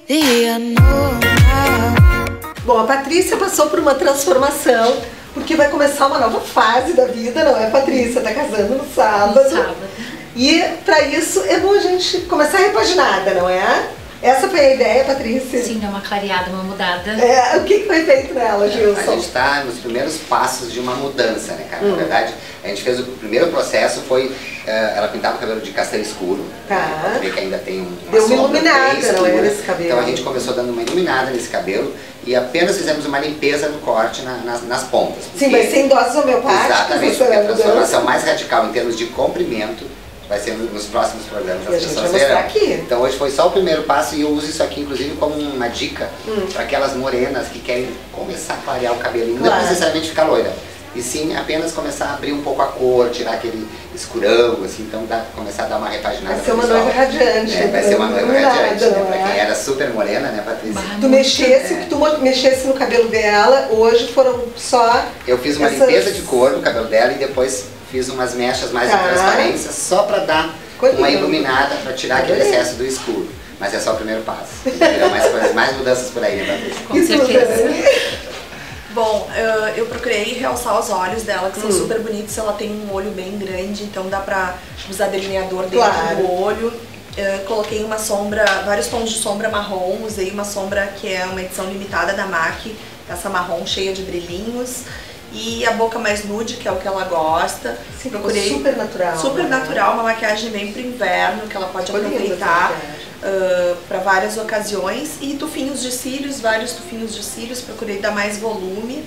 Bom, a Patrícia passou por uma transformação, porque vai começar uma nova fase da vida, não é, Patrícia? Tá casando no sábado. No sábado. E para isso é bom a gente começar repaginada, não é? Essa foi a ideia, Patrícia? Sim, dá uma clareada, uma mudada. O que foi feito nela, Gilson? A gente está nos primeiros passos de uma mudança, né, cara? Na verdade, a gente fez o primeiro processo, foi ela pintava o cabelo de castanho escuro. Tá. Pra ver que ainda tem uma deu uma sombra iluminada, bem escura. não é, nesse cabelo? Então a gente começou dando uma iluminada nesse cabelo e apenas fizemos uma limpeza no corte nas pontas. Sim, vai ser em doses homeopáticas. Exatamente, porque a transformação mais radical em termos de comprimento vai ser nos próximos programas das pessoas verão. Então hoje foi só o primeiro passo e eu uso isso aqui inclusive como uma dica para aquelas morenas que querem começar a clarear o cabelinho, não necessariamente ficar loira, e sim apenas começar a abrir um pouco a cor, tirar aquele escurão, assim, então começar a dar uma repaginada. Vai ser uma noiva radiante. Vai ser uma noiva radiante, né? Pra quem era super morena, né, Patrícia? Tu mexesse no cabelo dela, hoje foram só... Eu fiz uma limpeza de cor no cabelo dela e depois fiz umas mechas mais de transparência só para dar uma iluminada, para tirar aquele excesso do escuro. Mas é só o primeiro passo. Terão mais coisas, mais mudanças por aí, né, Patrícia? Com certeza. Bom, eu procurei realçar os olhos dela, que são super bonitos. Ela tem um olho bem grande, então dá pra usar delineador dentro do olho. Coloquei uma sombra, vários tons de sombra marrom. Usei uma sombra que é uma edição limitada da MAC, essa marrom cheia de brilhinhos. E a boca mais nude, que é o que ela gosta. Sim, procurei super natural. Super natural, uma maquiagem bem pro inverno, que ela pode aproveitar para várias ocasiões. E tufinhos de cílios, vários tufinhos de cílios, procurei dar mais volume.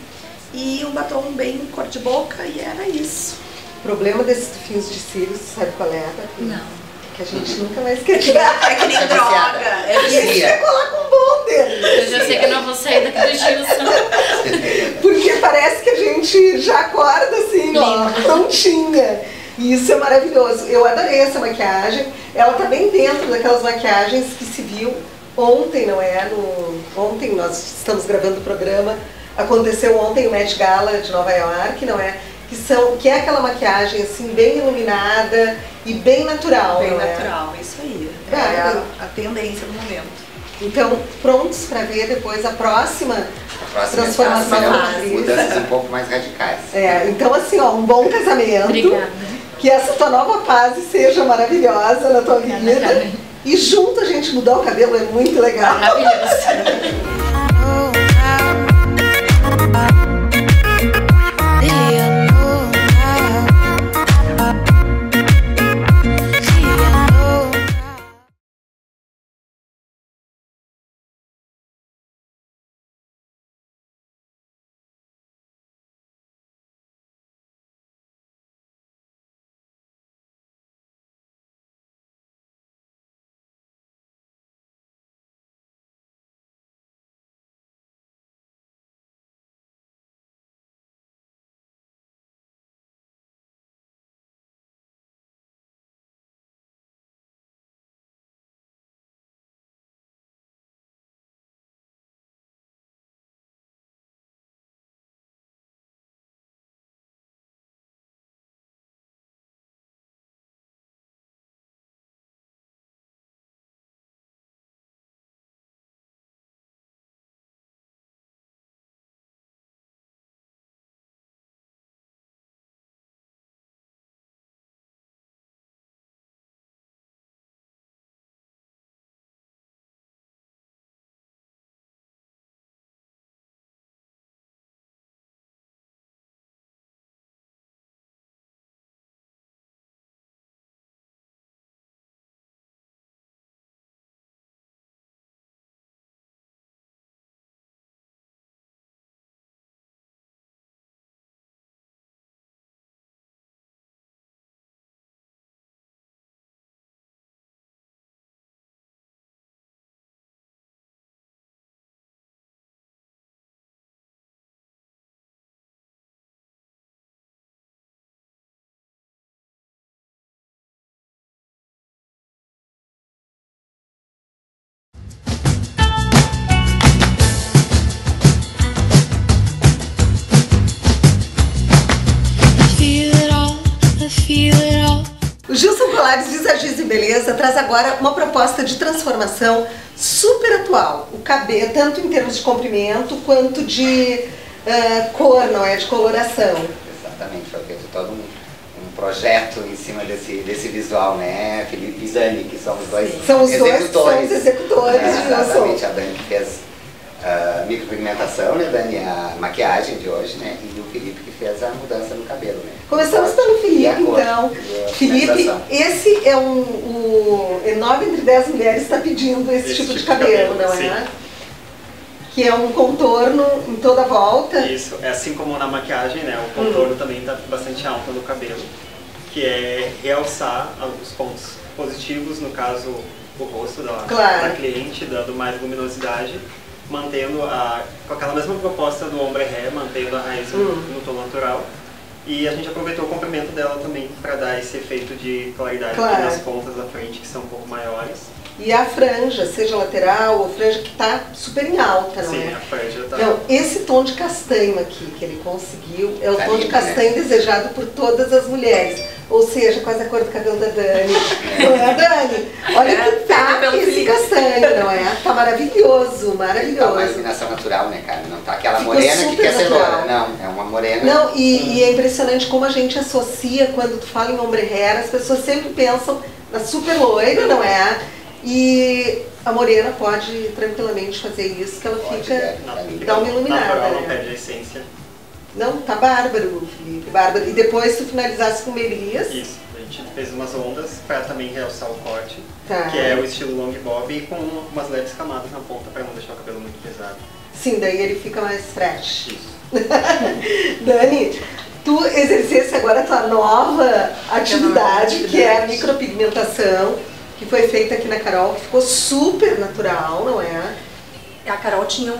E um batom bem cor de boca, e era isso. O problema desses tufinhos de cílios, sabe qual é? Não. Que a gente nunca mais quer tirar. É que nem droga. A gente quer colar com um bom dedo. Eu já sei que eu não vou sair daqui do Gilson. Porque parece que a gente já acorda assim, ó, prontinha. E isso é maravilhoso. Eu adorei essa maquiagem. Ela tá bem dentro daquelas maquiagens que se viu ontem, não é? Ontem nós estamos gravando o programa. Aconteceu ontem o Met Gala de Nova York, não é? Que é aquela maquiagem assim, bem iluminada e bem natural. Bem não natural, isso aí. É a tendência do momento. Então, prontos para ver depois a próxima transformação da Patrícia. Mudanças um pouco mais radicais. Então assim, ó, um bom casamento. Obrigada. Que essa tua nova fase seja maravilhosa na tua vida. E junto a gente mudar o cabelo é muito legal. Maravilhoso. Colares Visagismo e Beleza traz agora uma proposta de transformação super atual. O cabelo, tanto em termos de comprimento quanto de cor, não é? De coloração. Exatamente, foi feito todo um projeto em cima desse visual, né? Felipe e Dani, que são os dois executores. São os executores. Exatamente, a Dani que fez micropigmentação, né, Dani, a maquiagem de hoje, né, e o Felipe que fez a mudança no cabelo, né. Começamos pelo Felipe, então. Felipe, esse é o 9 entre 10 mulheres está pedindo esse tipo de cabelo, não sim. é? Que é um contorno em toda a volta. Isso, é assim como na maquiagem, né, o contorno também está bastante alto no cabelo, que é realçar os pontos positivos, no caso, o rosto da cliente, dando mais luminosidade, mantendo com aquela mesma proposta do ombre hair, mantendo a raiz no tom natural. E a gente aproveitou o comprimento dela também para dar esse efeito de claridade aqui nas pontas da frente, que são um pouco maiores. E a franja, seja lateral ou franja, que está super em alta, não é? Sim, a franja está... Não, esse tom de castanho aqui que ele conseguiu é o tom de castanho desejado por todas as mulheres. Ou seja, quase a cor do cabelo da Dani. Não é, Dani? Olha que tá esse castanho, não é? Tá maravilhoso, maravilhoso. Tá uma iluminação natural, né, cara? Não tá aquela morena que quer ser loura. Não, é uma morena... Não, e é impressionante como a gente associa, quando tu fala em ombre hair, as pessoas sempre pensam na super loira, não é? E a morena pode tranquilamente fazer isso, que ela fica, dá uma iluminada. Natural, não né? perde a essência. Não, tá bárbaro, Felipe, bárbaro. E depois tu finalizasse com Melias. Isso, a gente fez umas ondas para também realçar o corte, Tá. que é o estilo long bob e com umas leves camadas na ponta para não deixar o cabelo muito pesado. Sim, daí ele fica mais fresh. Isso. Dani, tu exercesse agora a tua nova atividade, que é a micropigmentação, que foi feita aqui na Carol, que ficou super natural, não é? A Carol tinha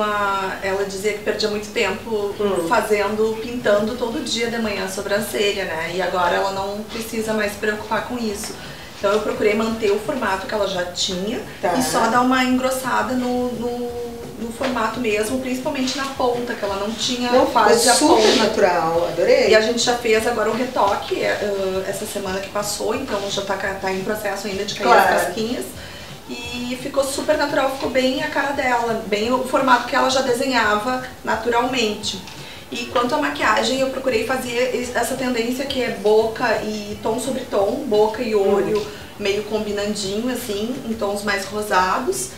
ela dizia que perdia muito tempo pintando todo dia de manhã a sobrancelha, né? E agora ela não precisa mais se preocupar com isso. Então eu procurei manter o formato que ela já tinha e só dar uma engrossada no formato mesmo, principalmente na ponta, que ela não tinha quase a ponta. Super natural, adorei. E a gente já fez agora o retoque essa semana que passou, então já tá em processo ainda de cair as casquinhas. E ficou super natural, ficou bem a cara dela, bem o formato que ela já desenhava naturalmente. E quanto à maquiagem, eu procurei fazer essa tendência que é boca e tom sobre tom, boca e olho meio combinandinho assim, em tons mais rosados.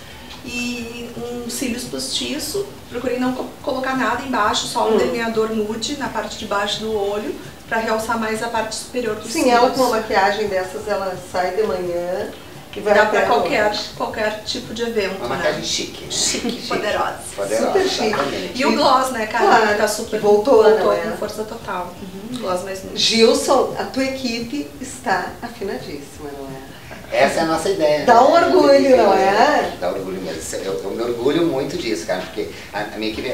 E cílios postiço, procurei não colocar nada embaixo, só um delineador nude na parte de baixo do olho, para realçar mais a parte superior dos cílios. Sim, ela com uma maquiagem dessas, ela sai de manhã e vai dá para qualquer tipo de evento, uma maquiagem chique, né? Chique, poderosa. Super chique. Exatamente. E o gloss, né, cara? Claro, tá super voltou com força total. Gloss mais nude. Gilson, a tua equipe está afinadíssima, não é? Essa é a nossa ideia. Dá um orgulho, não é? Dá orgulho mesmo. Eu me orgulho muito disso, cara, porque a minha equipe,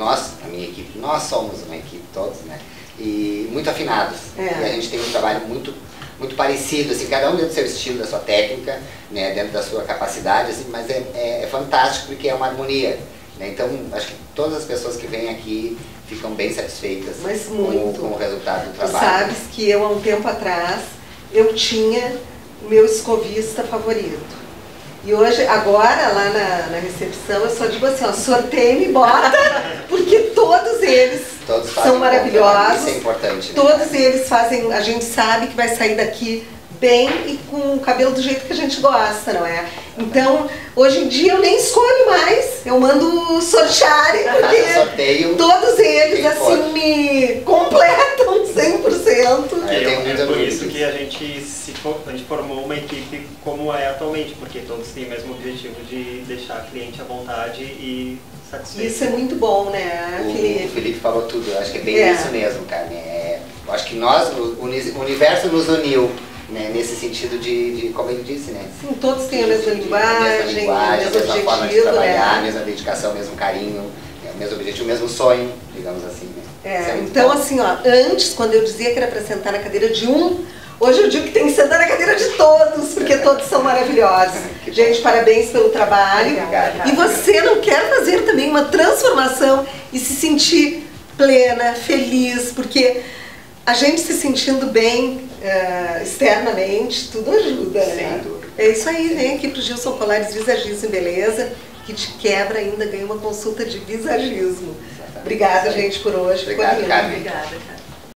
nós somos uma equipe, todos, né? E muito afinados. E a gente tem um trabalho muito parecido, assim, cada um dentro do seu estilo, da sua técnica, né, dentro da sua capacidade, assim, mas é fantástico porque é uma harmonia. Né? Então, acho que todas as pessoas que vêm aqui ficam bem satisfeitas com o resultado do trabalho. Tu sabes que eu, há um tempo atrás, eu tinha o meu escovista favorito. E hoje, agora, lá na recepção, eu só digo assim, ó, sorteia e me bota, porque todos eles são maravilhosos. Isso é importante, né? Todos eles fazem, a gente sabe que vai sair daqui bem e com o cabelo do jeito que a gente gosta, não é? Então, hoje em dia eu nem escolho mais, eu mando sortearem, porque todos eles, assim, me completam 100%. É por isso que a gente formou uma equipe como é atualmente, porque todos têm o mesmo objetivo de deixar a cliente à vontade e satisfeito. Isso é muito bom, né, Felipe? O Felipe falou tudo, eu acho que é bem isso mesmo, cara. Eu acho que o universo nos uniu. Né, nesse sentido de, como ele disse, né? Sim, todos têm a mesma linguagem, a mesma forma de trabalhar, a mesma dedicação, o mesmo carinho, o mesmo objetivo, o mesmo sonho, digamos assim. Né? Então assim, ó, antes, quando eu dizia que era para sentar na cadeira de um, hoje eu digo que tem que sentar na cadeira de todos, porque todos são maravilhosos. Gente, parabéns pelo trabalho. Obrigada. E você não quer fazer também uma transformação e se sentir plena, feliz, porque A gente se sentindo bem externamente, tudo ajuda, né? É isso aí, vem aqui pro Gilson Colares Visagismo e Beleza, que te quebra ainda, ganha uma consulta de visagismo. Obrigada, gente, por hoje. Obrigado, Carmen. Obrigada, Carmen.